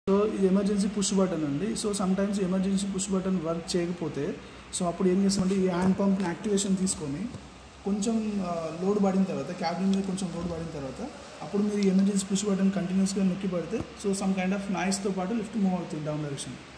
So ఇది emergency push button అండి. So sometimes emergency push button work చేయకపోతే so అప్పుడు ఏం చేస్తామంటే ఈ హ్యాండ్ పంప్ని యాక్టివేషన్ తీసుకొని కొంచెం లోడ్ పడిన తర్వాత క్యాబిన్ మీద కొంచెం లోడ్ పడిన తర్వాత అప్పుడు మీరు ఎమర్జెన్సీ పుష్ బటన్ కంటిన్యూస్గా నొక్కి పడితే సో సమ్ కైండ్ ఆఫ్ నాయిస్తో పాటు లిఫ్ట్ మూవ్ అవుతుంది డౌన్ డైరెక్షన్.